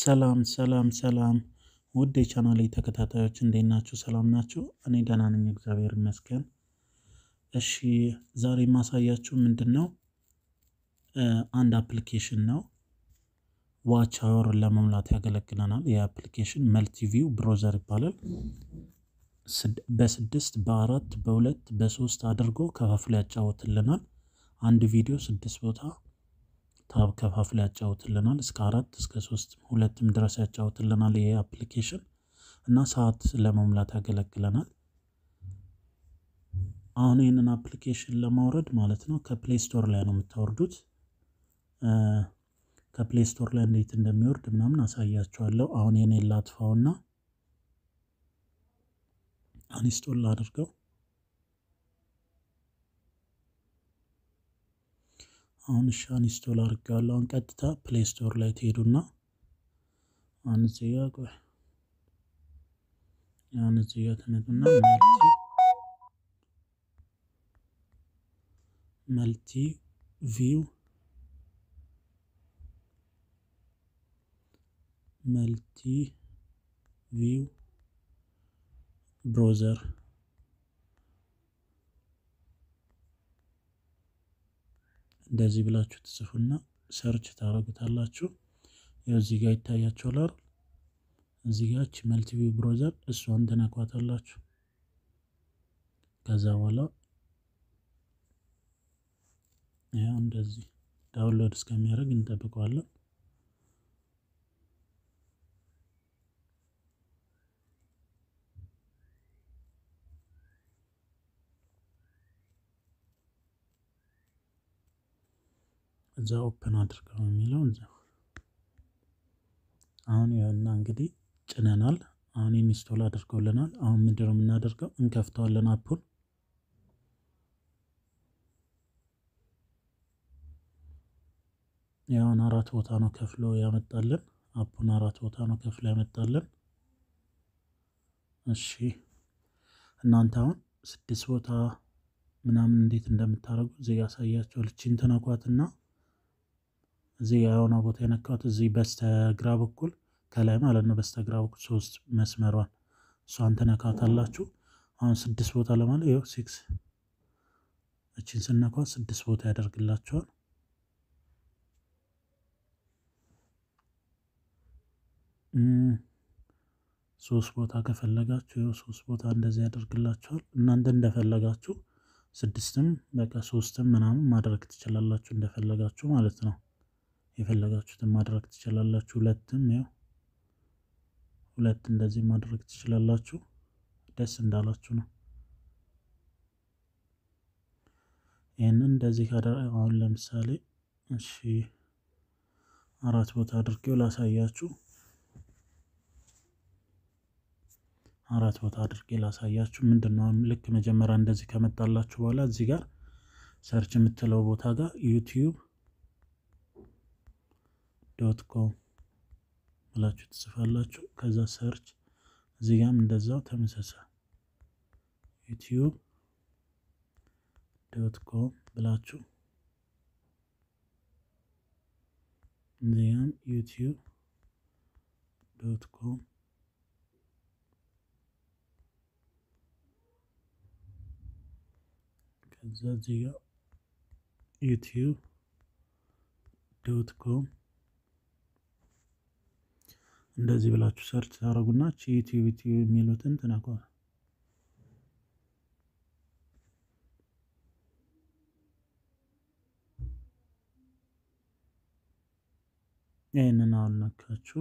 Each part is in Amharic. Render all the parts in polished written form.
ሰላም ውድ የቻናሌ ተከታታዮች እንዴት ናችሁ? ሰላም ናችሁ? እኔ ደህና ነኝ፣ እግዚአብሔር ይመስገን። እሺ ዛሬ የማሳያችሁ ምንድነው አንድ አፕሊኬሽን ነው። ዋች አወር ለመሙላት ያገለግለናል። የአፕሊኬሽን መልቲቪው ብሮዘር ይባላል። በ6 በ4 በ2 በ3 አድርጎ ከፋፍሎ ያጫወትልናል። አንድ ቪዲዮ 6 ቦታ ታብ ከፋፍሎ ያጫውትልናል። እስከ 4 እስከ 3 ሁለትም ድረስ ያጫውትልናል። ይሄ አፕሊኬሽን እና ሰዓት ለመሙላት ያገለግለናል። አሁን ይሄንን አፕሊኬሽን ለማውረድ ማለት ነው ከፕሌይ ስቶር ላይ ነው የምታወርዱት። ከፕሌይ ስቶር ላይ እንዴት እንደሚወርድ ምናምን አሳያችኋለሁ። አሁን የኔን ላጥፋውና አንስቶል አድርገው። አሁን ኢንስቶል አድርጋለሁ። አሁን ቀጥታ ፕሌይ ስቶር ላይ ትሄዱና እዚህ ጋር ትመጡና መልቲቪው ብሮዘር እንደዚህ ብላችሁ ትጽፉና ሰርች ታረጉታላችሁ። ያው እዚህ ጋር ይታያችኋል አይደል? እዚህ ጋር መልቲቪው ብሮዘር እሷን ተነኳታላችሁ። ከዛ በኋላ ያው እንደዚህ ዳውንሎድ እስከሚያደርግ እንጠብቀዋለን። እዛ ኦፕን አድርገው የሚለው እዛ። አሁን ያውና እንግዲህ ጭነናል። አሁን ኢንስቶል አድርገውልናል። አሁን ምንድነው የምናደርገው? እንከፍተዋለን አፑን። ያው 4 ቦታ ነው ከፍሎ ያመጣልን። አፑን 4 ቦታ ነው ከፍሎ ያመጣልን። እሺ እናንተ አሁን 6 ቦታ ምናምን እንዴት እንደምታደርጉ እዚህ ያሳያችሁ። ልቺን ተነኳትና እዚህ ያውና ቦታ የነካሁት እዚህ በስተግራ በኩል ከላይ ማለት ነው። በስተግራ በኩል 3 መስመሯን እሷን ተነካታላችሁ። አሁን 6 ቦታ ለማለት ይኸው 6 እቺን ስነኳት 6 ቦታ ያደርግላችኋል። 3 ቦታ ከፈለጋችሁ ይኸው 3 ቦታ እንደዚህ ያደርግላችኋል። እናንተ እንደፈለጋችሁ 6ም በቃ 3ም ምናምን ማድረግ ትችላላችሁ እንደፈለጋችሁ ማለት ነው። የፈለጋችሁትን ማድረግ ትችላላችሁ። 2ም ያው 2 እንደዚህ ማድረግ ትችላላችሁ። ደስ እንዳላችሁ ነው። ይሄንን እንደዚህ አሁን ለምሳሌ እሺ 4 ቦታ አድርጌው ላሳያችሁ። 4 ቦታ አድርጌ ላሳያችሁ። ምንድነው ልክ መጀመሪያ እንደዚህ ከመጣላችሁ በኋላ እዚህ ጋር ሰርች የምትለው ቦታ ጋር youtube.com ብላችሁ ትጽፋላችሁ። ከዛ ሰርች እዚህ ጋርም እንደዛው ተመሳሳይ youtube.com ብላችሁ እዚያም youtube.com ከዛ እዚህ ጋር youtube.com እንደዚህ ብላችሁ ሰርች ታደርጉና ዩቲዩብ የሚሉትን ትነኳሉ። ይሄንን አሁን ነካችሁ።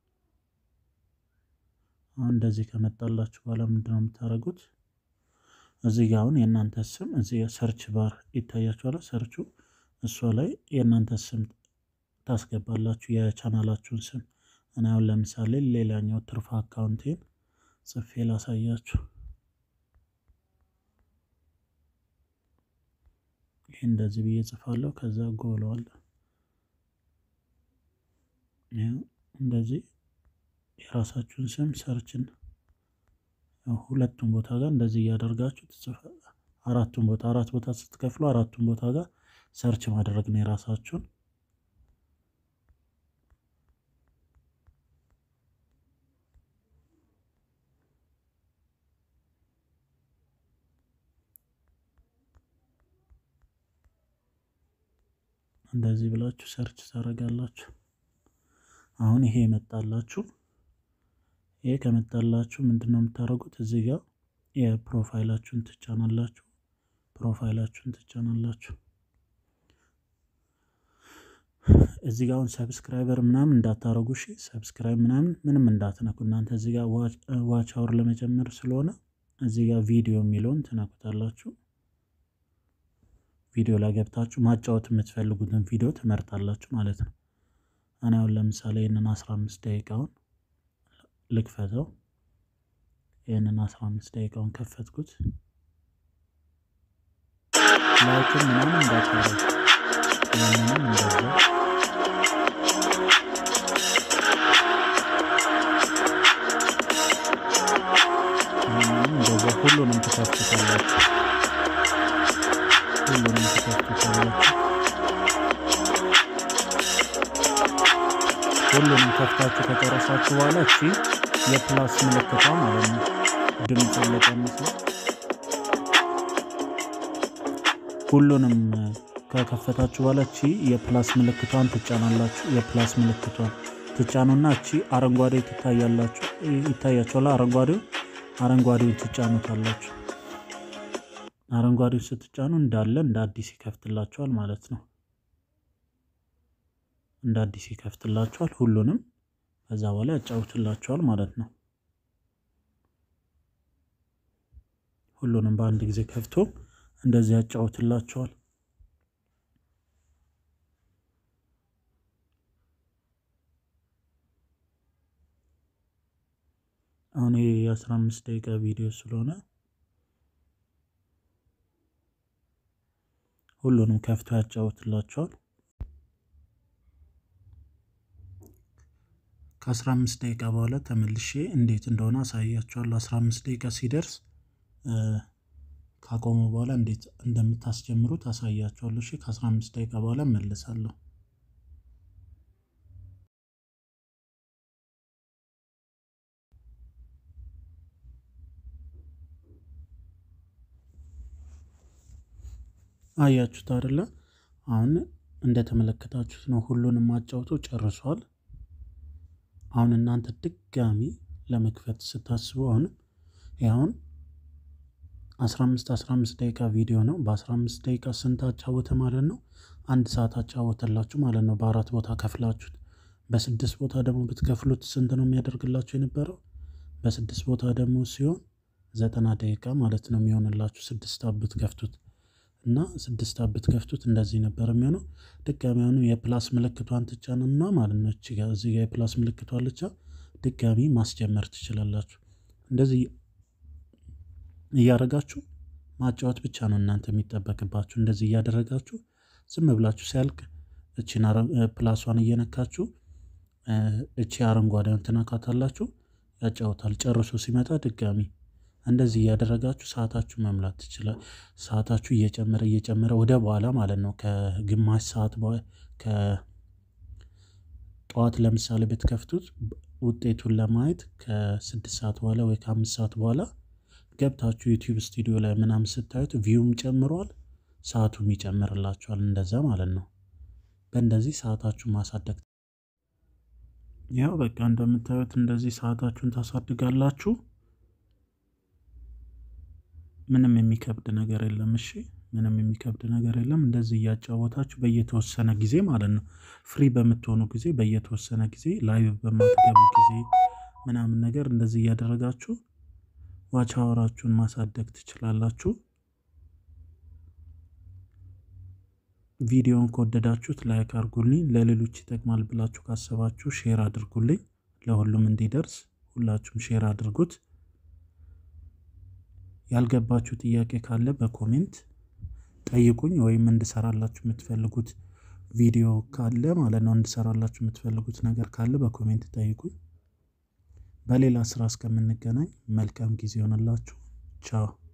አሁን እንደዚህ ከመጣላችሁ በኋላ ምንድነው የምታደርጉት? እዚህ ጋር አሁን የእናንተ ስም እዚህ ሰርች ባር ይታያችኋል። ሰርቹ እሷ ላይ የእናንተ ስም ታስገባላችሁ፣ የቻናላችሁን ስም። እኔ አሁን ለምሳሌ ሌላኛው ትርፍ አካውንቴን ጽፌ ላሳያችሁ። ይሄ እንደዚህ ብዬ ጽፋለሁ። ከዛ ጎለዋለሁ። ያው እንደዚህ የራሳችሁን ስም ሰርችን ሁለቱም ቦታ ጋር እንደዚህ እያደረጋችሁ ትጽፋላችሁ። 4 ቦታ ስትከፍሉ 4 ቦታ ጋር ሰርች ማድረግ ነው የራሳችሁን። እንደዚህ ብላችሁ ሰርች ታደርጋላችሁ። አሁን ይሄ ይመጣላችሁ። ይሄ ከመጣላችሁ ምንድነው የምታደርጉት? እዚህ ጋር የፕሮፋይላችሁን ትጫናላችሁ። እዚህ ጋር አሁን ሰብስክራይበር ምናምን እንዳታረጉ እሺ። ሰብስክራይብ ምንም እንዳትነኩ እናንተ። እዚህ ጋር ዋች አወር ለመጨመር ስለሆነ እዚህ ጋር ቪዲዮ የሚለውን ትነኩታላችሁ። ቪዲዮ ላይ ገብታችሁ ማጫወት የምትፈልጉትን ቪዲዮ ትመርጣላችሁ ማለት ነው። እኔ አሁን ለምሳሌ ይሄንን 15 ደቂቃውን ልክፈተው። ይሄንን 15 ደቂቃውን ከፈትኩት። ላይክ ምናምን እንዳታረጉ ይሄንን እንደዛ ሁሉንም ትከፍቱታላችሁ። ሁሉንም ከፍታችሁ ከጨረሳችሁ በኋላ እቺ የፕላስ ምልክቷ ማለት ነው ድምፁን ለቀንስ። ሁሉንም ከከፈታችሁ በኋላ እቺ የፕላስ ምልክቷን ትጫናላችሁ። የፕላስ ምልክቷን ትጫኑና እቺ አረንጓዴ ይታያችኋል። አረንጓዴውን ትጫኑታላችሁ። አረንጓዴውን ስትጫኑ እንዳለ እንደ አዲስ ይከፍትላችኋል ማለት ነው። እንደ አዲስ ይከፍትላችኋል ሁሉንም። ከዛ በኋላ ያጫውትላችኋል ማለት ነው። ሁሉንም በአንድ ጊዜ ከፍቶ እንደዚህ ያጫውትላችኋል። አሁን ይሄ የ15 ደቂቃ ቪዲዮ ስለሆነ ሁሉንም ከፍቶ ያጫውትላችኋል። ከ15 ደቂቃ በኋላ ተመልሼ እንዴት እንደሆነ አሳያችኋለሁ። 15 ደቂቃ ሲደርስ ካቆሙ በኋላ እንዴት እንደምታስጀምሩት አሳያችኋለሁ። እሺ ከ15 ደቂቃ በኋላ እመለሳለሁ። አያችሁት አይደለ? አሁን እንደተመለከታችሁት ነው። ሁሉንም አጫውቶ ጨርሷል። አሁን እናንተ ድጋሚ ለመክፈት ስታስቡ አሁን 15 ደቂቃ ቪዲዮ ነው። በ15 ደቂቃ ስንት አጫወተ ማለት ነው? 1 ሰዓት አጫወተላችሁ ማለት ነው። በ4 ቦታ ከፍላችሁት። በ6 ቦታ ደግሞ ብትከፍሉት ስንት ነው የሚያደርግላችሁ የነበረው? በ6 ቦታ ደግሞ ሲሆን 90 ደቂቃ ማለት ነው የሚሆንላችሁ 6 አብት ከፍቱት እና 6 አብት ከፍቱት እንደዚህ ነበር የሚሆነው። ድጋሚ አሁን የፕላስ ምልክቷን ትጫኑና ማለት ነው እዚህ ጋር የፕላስ ምልክቷ አለች። ድጋሚ ማስጀመር ትችላላችሁ። እንደዚህ እያደረጋችሁ ማጫወት ብቻ ነው እናንተ የሚጠበቅባችሁ። እንደዚህ እያደረጋችሁ ዝም ብላችሁ ሲያልቅ እቺን ፕላሷን እየነካችሁ እቺ አረንጓዴውን ትነካታላችሁ። ያጫውታል። ጨርሶ ሲመጣ ድጋሚ እንደዚህ እያደረጋችሁ ሰዓታችሁ መምላት ትችላላችሁ። ሰዓታችሁ እየጨመረ ወደ በኋላ ማለት ነው ከግማሽ ሰዓት በኋላ ከጠዋት ለምሳሌ ብትከፍቱት ውጤቱን ለማየት ከ6 ሰዓት በኋላ ወይ ከ5 ሰዓት በኋላ ገብታችሁ ዩቲዩብ ስቱዲዮ ላይ ምናምን ስታዩት ቪውም ጨምሯል፣ ሰዓቱም ይጨምርላችኋል። እንደዛ ማለት ነው። በእንደዚህ ሰዓታችሁ ማሳደግ ያው በቃ እንደምታዩት እንደዚህ ሰዓታችሁን ታሳድጋላችሁ። ምንም የሚከብድ ነገር የለም። እሺ ምንም የሚከብድ ነገር የለም። እንደዚህ እያጫወታችሁ በየተወሰነ ጊዜ ማለት ነው ፍሪ በምትሆኑ ጊዜ በየተወሰነ ጊዜ ላይቭ በማትገቡ ጊዜ ምናምን ነገር እንደዚህ እያደረጋችሁ ዋች አወራችሁን ማሳደግ ትችላላችሁ። ቪዲዮውን ከወደዳችሁት ላይክ አድርጉልኝ። ለሌሎች ይጠቅማል ብላችሁ ካሰባችሁ ሼር አድርጉልኝ። ለሁሉም እንዲደርስ ሁላችሁም ሼር አድርጉት። ያልገባችሁ ጥያቄ ካለ በኮሜንት ጠይቁኝ፣ ወይም እንድሰራላችሁ የምትፈልጉት ቪዲዮ ካለ ማለት ነው እንድሰራላችሁ የምትፈልጉት ነገር ካለ በኮሜንት ጠይቁኝ። በሌላ ስራ እስከምንገናኝ መልካም ጊዜ ይሆንላችሁ። ቻው።